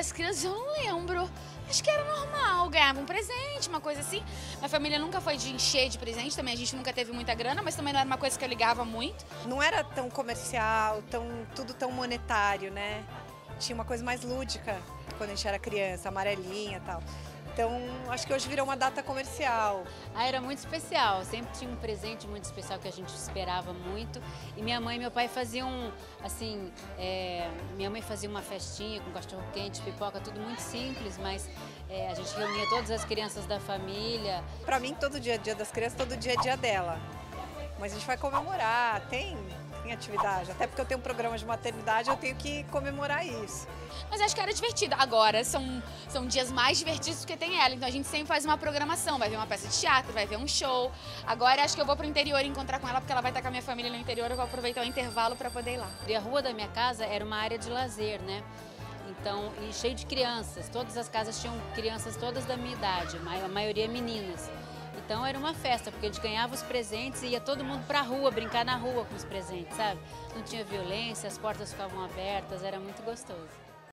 das Crianças eu não lembro. Acho que era normal, ganhava um presente, uma coisa assim. Minha família nunca foi de encher de presente, também a gente nunca teve muita grana, mas também não era uma coisa que eu ligava muito. Não era tão comercial, tudo tão monetário, né? Tinha uma coisa mais lúdica quando a gente era criança, amarelinha e tal. Então, acho que hoje virou uma data comercial. Ah, era muito especial, sempre tinha um presente muito especial que a gente esperava muito. E minha mãe e meu pai faziam, assim, minha mãe fazia uma festinha com cachorro-quente, pipoca, tudo muito simples, mas a gente reunia todas as crianças da família. Para mim, todo dia é dia das crianças, todo dia é dia dela. Mas a gente vai comemorar, tem atividade. Até porque eu tenho um programa de maternidade, eu tenho que comemorar isso. Mas acho que era divertido. Agora são dias mais divertidos do que tem ela. Então a gente sempre faz uma programação. Vai ver uma peça de teatro, vai ver um show. Agora acho que eu vou pro interior encontrar com ela, porque ela vai estar com a minha família no interior. Eu vou aproveitar o intervalo para poder ir lá. E a rua da minha casa era uma área de lazer, né? Então, e cheio de crianças. Todas as casas tinham crianças todas da minha idade, a maioria meninas. Então era uma festa, porque a gente ganhava os presentes e ia todo mundo pra rua, brincar na rua com os presentes, sabe? Não tinha violência, as portas ficavam abertas, era muito gostoso.